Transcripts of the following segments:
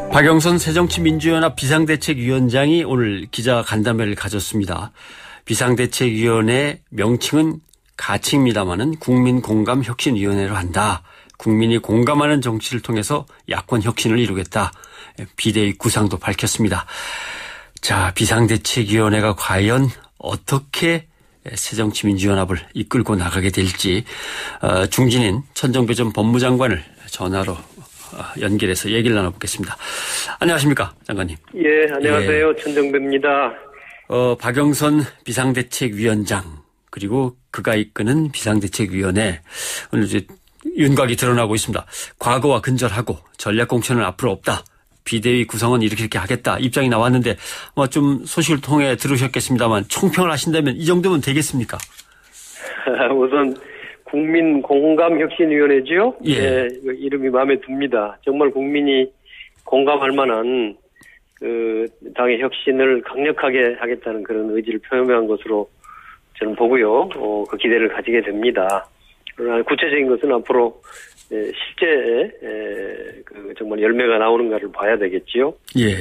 박영선 새정치민주연합 비상대책위원장이 오늘 기자간담회를 가졌습니다. 비상대책위원회 명칭은 가칭입니다마는 국민공감혁신위원회로 한다. 국민이 공감하는 정치를 통해서 야권 혁신을 이루겠다. 비대위 구상도 밝혔습니다. 자, 비상대책위원회가 과연 어떻게 새정치민주연합을 이끌고 나가게 될지 중진인 천정배 전 법무장관을 전화로 연결해서 얘기를 나눠보겠습니다. 안녕하십니까, 장관님. 예, 안녕하세요. 천정배입니다. 박영선 비상대책위원장 그리고 그가 이끄는 비상대책위원회 오늘 이제 윤곽이 드러나고 있습니다. 과거와 근절하고 전략공천은 앞으로 없다. 비대위 구성은 이렇게 하겠다. 입장이 나왔는데 좀 소식을 통해 들으셨겠습니다만 총평을 하신다면 이 정도면 되겠습니까? 우선 국민공감혁신위원회죠. 예. 네, 이름이 마음에 듭니다. 정말 국민이 공감할 만한 그 당의 혁신을 강력하게 하겠다는 그런 의지를 표명한 것으로 저는 보고요. 그 기대를 가지게 됩니다. 그러나 구체적인 것은 앞으로 실제 그 정말 열매가 나오는가를 봐야 되겠지요. 예.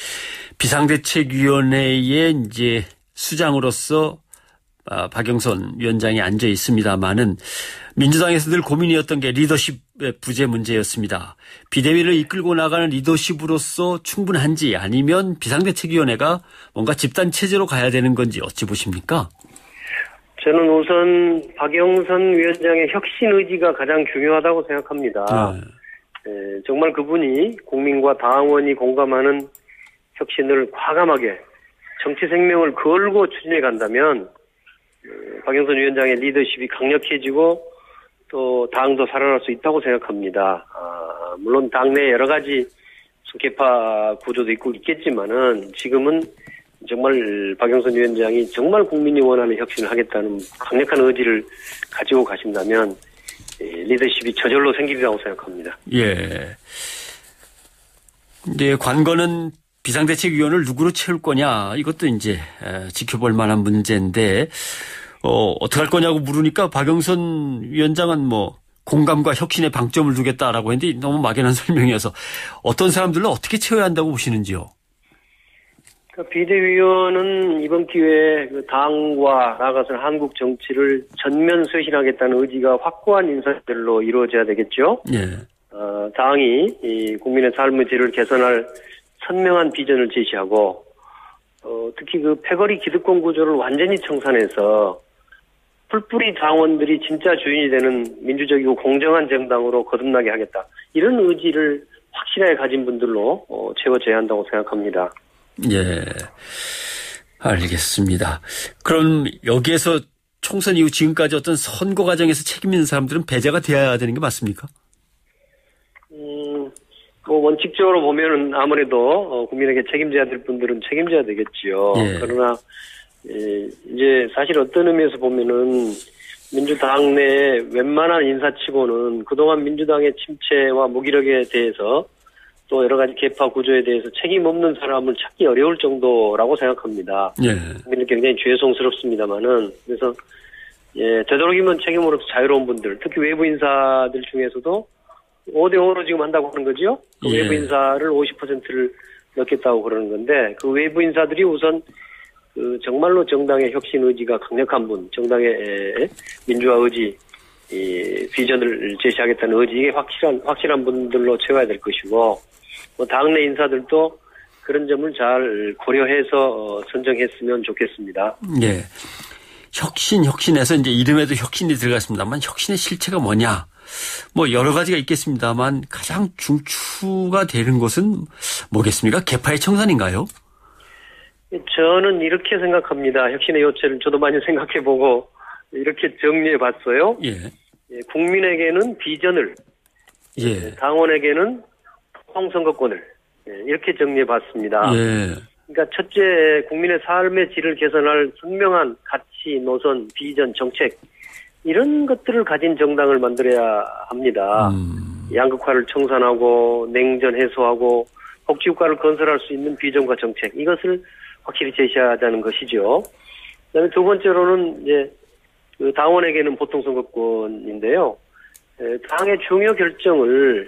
비상대책위원회의 이제 수장으로서 박영선 위원장이 앉아 있습니다만은 민주당에서 늘 고민이었던 게 리더십의 부재 문제였습니다. 비대위를 이끌고 나가는 리더십으로서 충분한지 아니면 비상대책위원회가 뭔가 집단 체제로 가야 되는 건지 어찌 보십니까? 저는 우선 박영선 위원장의 혁신 의지가 가장 중요하다고 생각합니다. 정말 그분이 국민과 당원이 공감하는 혁신을 과감하게 정치 생명을 걸고 추진해 간다면 박영선 위원장의 리더십이 강력해지고 또 당도 살아날 수 있다고 생각합니다. 물론 당내 여러 가지 계파 구조도 있고 있겠지만은 지금은 정말 박영선 위원장이 정말 국민이 원하는 혁신을 하겠다는 강력한 의지를 가지고 가신다면 리더십이 저절로 생기리라고 생각합니다. 예. 이제 관건은 비상대책위원을 누구로 채울 거냐 이것도 이제 지켜볼 만한 문제인데 어떻게 할 거냐고 물으니까 박영선 위원장은 공감과 혁신에 방점을 두겠다라고 했는데 너무 막연한 설명이어서 어떤 사람들로 어떻게 채워야 한다고 보시는지요? 비대위원은 이번 기회에 당과 나아가서는 한국 정치를 전면 쇄신하겠다는 의지가 확고한 인사들로 이루어져야 되겠죠. 예. 당이 이 국민의 삶의 질을 개선할 선명한 비전을 제시하고 특히 그 패거리 기득권 구조를 완전히 청산해서 풀뿌리 당원들이 진짜 주인이 되는 민주적이고 공정한 정당으로 거듭나게 하겠다. 이런 의지를 확실하게 가진 분들로 채워져야 한다고 생각합니다. 예, 알겠습니다. 그럼 여기에서 총선 이후 지금까지 어떤 선거 과정에서 책임 있는 사람들은 배제가 되어야 되는 게 맞습니까? 원칙적으로 보면은 아무래도 국민에게 책임져야 될 분들은 책임져야 되겠지요. 예. 그러나 이제 사실 어떤 의미에서 보면은 민주당 내 웬만한 인사치고는 그동안 민주당의 침체와 무기력에 대해서 또 여러 가지 계파 구조에 대해서 책임 없는 사람을 찾기 어려울 정도라고 생각합니다. 예. 굉장히 죄송스럽습니다만은 그래서 되도록이면 책임으로서 자유로운 분들, 특히 외부 인사들 중에서도 5대5로 지금 한다고 하는 거죠. 그 예. 외부 인사를 50%를 넣겠다고 그러는 건데 그 외부 인사들이 우선 그 정말로 정당의 혁신 의지가 강력한 분, 정당의 민주화 의지, 이 비전을 제시하겠다는 의지에 확실한 분들로 채워야 될 것이고 당내 인사들도 그런 점을 잘 고려해서 선정했으면 좋겠습니다. 예. 혁신에서 이제 이름에도 혁신이 들어갔습니다만 혁신의 실체가 뭐냐? 여러 가지가 있겠습니다만 가장 중추가 되는 것은 뭐겠습니까? 계파의 청산인가요? 저는 이렇게 생각합니다. 혁신의 요체를 저도 많이 생각해보고 이렇게 정리해봤어요. 예. 국민에게는 비전을, 예. 당원에게는 통선거권을 이렇게 정리해봤습니다. 예. 그러니까 첫째, 국민의 삶의 질을 개선할 선명한 가치, 노선, 비전, 정책 이런 것들을 가진 정당을 만들어야 합니다. 양극화를 청산하고 냉전 해소하고 복지국가를 건설할 수 있는 비전과 정책 이것을 확실히 제시하자는 것이죠. 그다음에 두 번째로는 이제 그 당원에게는 보통선거권인데요. 당의 중요 결정을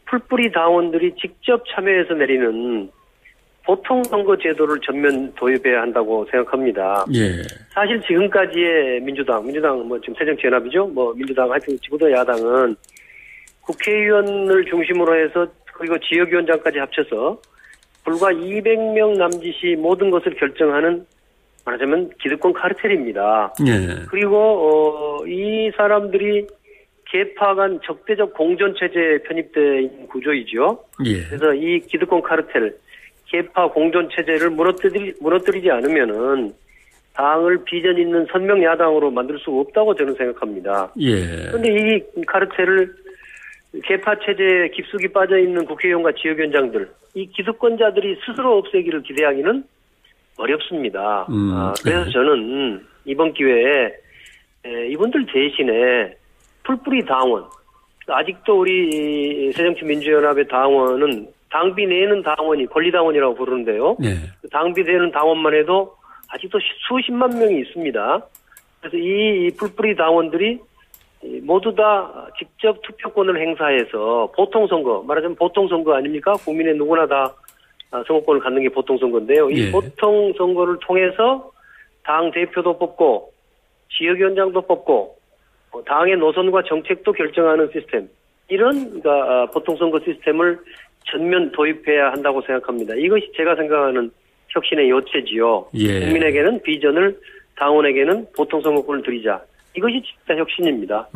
풀뿌리 당원들이 직접 참여해서 내리는 보통선거 제도를 전면 도입해야 한다고 생각합니다. 예. 사실 지금까지의 민주당 뭐 지금 새정치연합이죠. 뭐 민주당 하여튼 지구도 야당은 국회의원을 중심으로 해서 그리고 지역위원장까지 합쳐서 불과 200명 남짓이 모든 것을 결정하는 말하자면 기득권 카르텔입니다. 예. 그리고 이 사람들이 계파 간 적대적 공존체제에 편입되어 있는 구조이죠. 예. 그래서 이 기득권 카르텔, 계파 공존체제를 무너뜨리지 않으면은 당을 비전 있는 선명 야당으로 만들 수 없다고 저는 생각합니다. 예. 그런데 이 카르텔을 계파 체제에 깊숙이 빠져 있는 국회의원과 지역위원장들, 이 기득권자들이 스스로 없애기를 기대하기는 어렵습니다. 그래서 저는 이번 기회에 이분들 대신에 풀뿌리 당원, 아직도 우리 새정치민주연합의 당원은 당비 내는 당원이 권리당원이라고 부르는데요. 네. 그 당비 내는 당원만 해도 아직도 수십만 명이 있습니다. 그래서 이 풀뿌리 당원들이 모두 다 직접 투표권을 행사해서 보통선거, 말하자면 보통선거 아닙니까? 국민의 누구나 다 선거권을 갖는 게 보통선거인데요. 이 예. 보통선거를 통해서 당 대표도 뽑고 지역위원장도 뽑고 당의 노선과 정책도 결정하는 시스템, 이런 보통선거 시스템을 전면 도입해야 한다고 생각합니다. 이것이 제가 생각하는 혁신의 요체지요. 예. 국민에게는 비전을, 당원에게는 보통선거권을 드리자. 이것이 진짜 혁신입니다.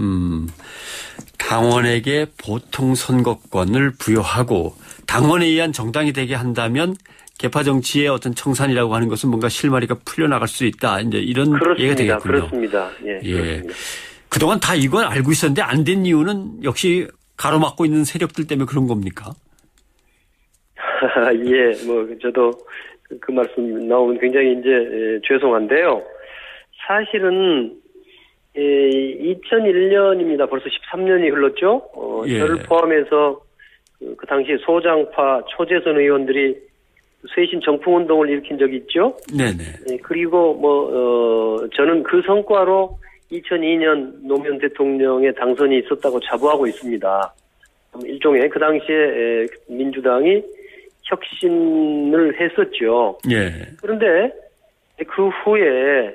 당원에게 보통선거권을 부여하고 당원에 의한 정당이 되게 한다면 계파 정치의 어떤 청산이라고 하는 것은 뭔가 실마리가 풀려나갈 수 있다. 이제 이런 얘기가 되겠군요. 그렇습니다. 예. 예. 그렇습니다. 그동안 다 이걸 알고 있었는데 안 된 이유는 역시 가로막고 있는 세력들 때문에 그런 겁니까? 예, 저도 그 말씀 나오면 굉장히 이제 죄송한데요. 사실은 2001년입니다. 벌써 13년이 흘렀죠. 예. 저를 포함해서 그 당시 소장파 초재선 의원들이 쇄신 정풍운동을 일으킨 적이 있죠. 네네. 그리고 저는 그 성과로 2002년 노무현 대통령의 당선이 있었다고 자부하고 있습니다. 일종의 그 당시에 민주당이 혁신을 했었죠. 예. 그런데 그 후에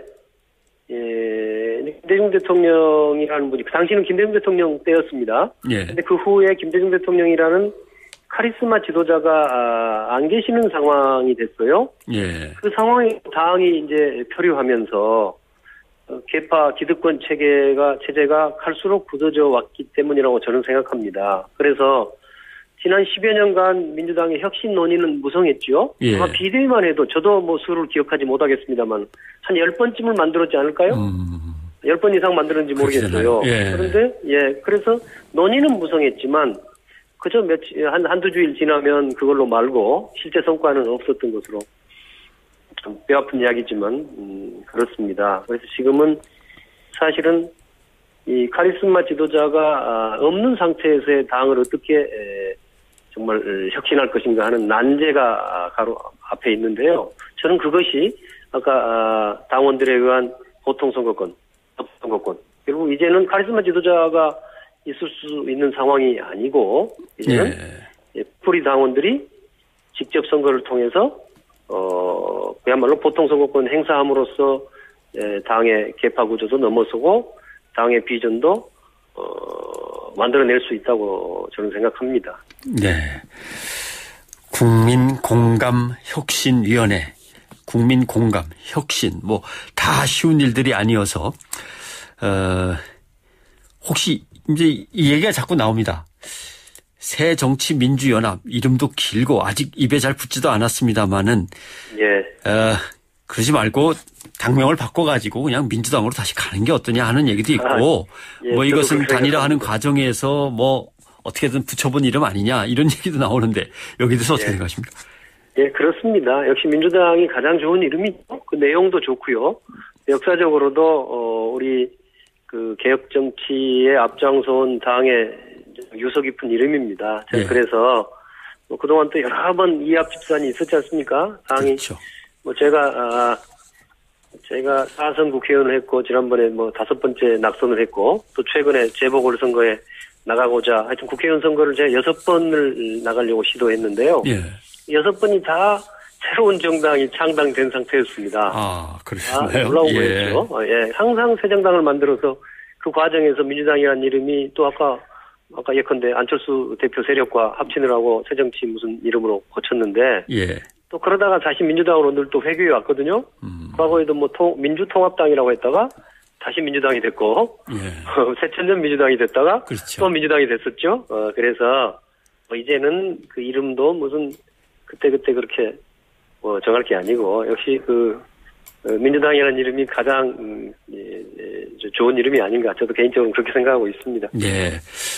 김대중 대통령이라는 분이, 그 당시는 김대중 대통령 때였습니다. 예. 근데 그 후에 김대중 대통령이라는 카리스마 지도자가 안 계시는 상황이 됐어요. 예. 그 상황에 당이 이제 표류하면서 계파 기득권 체제가 갈수록 굳어져 왔기 때문이라고 저는 생각합니다. 그래서 지난 10여 년간 민주당의 혁신 논의는 무성했죠. 예. 아마 비대위만 해도 저도 수를 기억하지 못하겠습니다만 한 10번쯤을 만들었지 않을까요? 10번 이상 만들었는지 모르겠어요. 예. 그런데 그래서 논의는 무성했지만 그저 한두 주일 지나면 그걸로 말고 실제 성과는 없었던 것으로 좀 뼈아픈 이야기지만 그렇습니다. 그래서 지금은 사실은 이 카리스마 지도자가 없는 상태에서의 당을 어떻게 정말 혁신할 것인가 하는 난제가 바로 앞에 있는데요. 저는 그것이 아까 당원들에 의한 보통선거권, 그리고 이제는 카리스마 지도자가 있을 수 있는 상황이 아니고 이제는 풀뿌리 당원들이 직접 선거를 통해서 그야말로 보통선거권 행사함으로써 당의 계파 구조도 넘어서고 당의 비전도 만들어낼 수 있다고 저는 생각합니다. 네. 국민공감혁신위원회, 국민공감, 혁신, 다 쉬운 일들이 아니어서 혹시 이제 이 얘기가 자꾸 나옵니다. 새정치민주연합, 이름도 길고 아직 입에 잘 붙지도 않았습니다만은 그러지 말고 당명을 바꿔가지고 그냥 민주당으로 다시 가는 게 어떠냐 하는 얘기도 있고 이것은 단일화하는 과정에서 어떻게든 붙여본 이름 아니냐 이런 얘기도 나오는데 여기 대해서 어떻게 생각하십니까? 예, 그렇습니다. 역시 민주당이 가장 좋은 이름이죠. 그 내용도 좋고요. 역사적으로도 우리 그 개혁 정치에 앞장서온 당의 유서 깊은 이름입니다. 그래서 그동안 또 여러 번 이합 집산이 있었지 않습니까? 당이 그렇죠. 제가 4선 국회의원을 했고 지난번에 5번째 낙선을 했고 또 최근에 재보궐선거에 나가고자 하여튼 국회의원 선거를 제가 6번을 나가려고 시도했는데요. 예. 6번이 다 새로운 정당이 창당된 상태였습니다. 아, 그러셨나요? 놀라운 거였죠. 예. 항상 새 정당을 만들어서 그 과정에서 민주당이라는 이름이 또 아까 예컨대 안철수 대표 세력과 합친을 하고 새정치 무슨 이름으로 고쳤는데 예. 또 그러다가 다시 민주당으로 늘 또 회귀해 왔거든요. 과거에도 뭐 민주통합당이라고 했다가 다시 민주당이 됐고 예. 새천년 민주당이 됐다가 그렇죠. 또 민주당이 됐었죠. 그래서 뭐 이제는 그 이름도 무슨 그때 그렇게 뭐 정할 게 아니고 역시 그 민주당이라는 이름이 가장 좋은 이름이 아닌가 저도 개인적으로 그렇게 생각하고 있습니다. 예.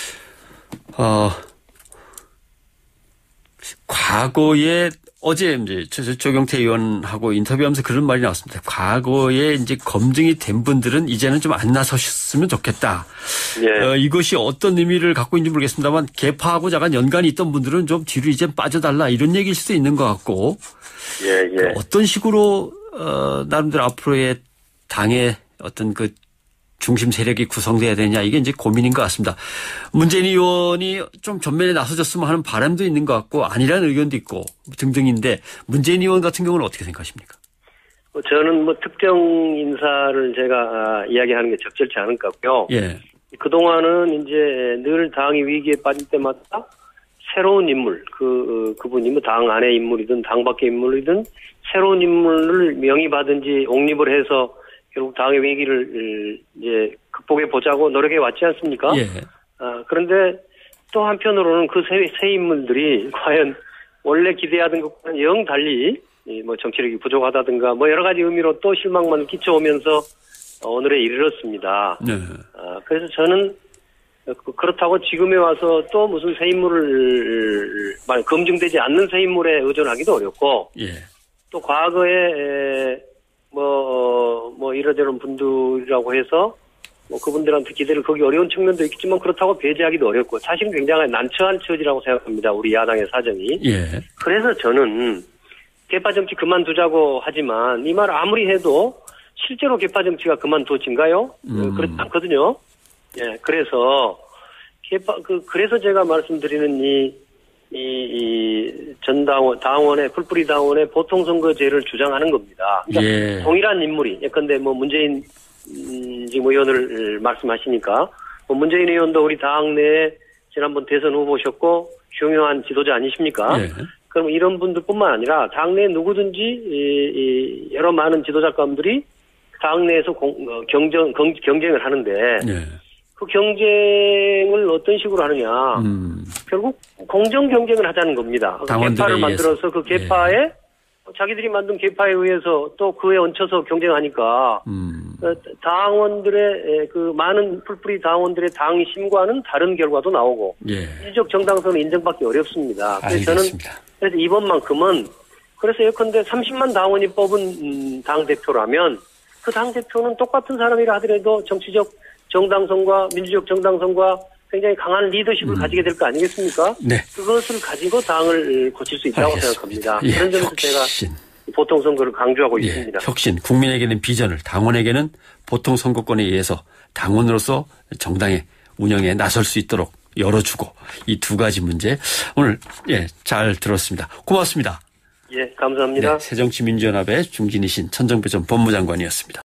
과거에 어제 이제 조경태 의원하고 인터뷰하면서 그런 말이 나왔습니다. 과거에 이제 검증이 된 분들은 이제는 좀 안 나서셨으면 좋겠다. 예. 이것이 어떤 의미를 갖고 있는지 모르겠습니다만 개파하고 약간 연관이 있던 분들은 좀 뒤로 이제 빠져달라 이런 얘기일 수도 있는 것 같고. 예. 어떤 식으로 나름대로 앞으로의 당의 어떤 그 중심 세력이 구성돼야 되냐 이게 이제 고민인 것 같습니다. 문재인 의원이 좀 전면에 나서줬으면 하는 바람도 있는 것 같고 아니라는 의견도 있고 등등인데 문재인 의원 같은 경우는 어떻게 생각하십니까? 저는 뭐 특정 인사를 제가 이야기하는 게 적절치 않을 것 같고요. 예. 그동안은 이제 늘 당이 위기에 빠질 때마다 새로운 인물, 그분이 뭐 당 안의 인물이든 당 밖의 인물이든 새로운 인물을 명의받은지 옹립을 해서 결국 당의 위기를 이제 극복해 보자고 노력해 왔지 않습니까? 예. 그런데 또 한편으로는 그 새 인물들이 과연 원래 기대하던 것과는 영 달리 뭐 정치력이 부족하다든가 뭐 여러 가지 의미로 또 실망만 끼쳐오면서 오늘에 이르렀습니다. 네. 그래서 저는 그렇다고 지금에 와서 또 무슨 새 인물을 검증되지 않는 새 인물에 의존하기도 어렵고 예. 또 과거에 뭐 이러저런 분들이라고 해서 뭐 그분들한테 기대를 거기 어려운 측면도 있겠지만 그렇다고 배제하기도 어렵고 사실은 굉장히 난처한 처지라고 생각합니다. 우리 야당의 사정이. 예. 그래서 저는 개파 정치 그만두자고 하지만 이 말 아무리 해도 실제로 개파 정치가 그만둬진가요? 그렇지 않거든요. 예, 그래서 그래서 제가 말씀드리는 이 당원의 풀뿌리 당원의 보통선거제를 주장하는 겁니다. 그러니까 예. 동일한 인물이 예컨대 뭐 문재인 지금 의원을 말씀하시니까 뭐 문재인 의원도 우리 당 내에 지난번 대선 후보셨고 흉흉한 지도자 아니십니까? 예. 그럼 이런 분들뿐만 아니라 당내 누구든지 여러 많은 지도자 가운들이 당내에서 경쟁을 하는데 예. 그 경쟁을 어떤 식으로 하느냐. 결국 공정 경쟁을 하자는 겁니다. 개파를 만들어서 그 개파에 자기들이 만든 개파에 의해서 또 그에 얹혀서 경쟁하니까 당원들의 그 많은 풀뿌리 당원들의 당심과는 다른 결과도 나오고 민주적 정당성은 인정받기 어렵습니다. 그래서 저는 그래서 이번만큼은 그래서 예컨대 30만 당원이 뽑은 당 대표라면 그 당 대표는 똑같은 사람이라 하더라도 정치적 정당성과 민주적 정당성과 굉장히 강한 리더십을 가지게 될 거 아니겠습니까? 네. 그것을 가지고 당을 고칠 수 있다고 생각합니다. 예, 그런 점에서 제가 보통선거를 강조하고 있습니다. 혁신, 국민에게는 비전을, 당원에게는 보통선거권에 의해서 당원으로서 정당의 운영에 나설 수 있도록 열어주고 이 두 가지 문제 오늘 잘 들었습니다. 고맙습니다. 예, 감사합니다. 네, 새정치민주연합의 중진이신 천정배 전 법무장관이었습니다.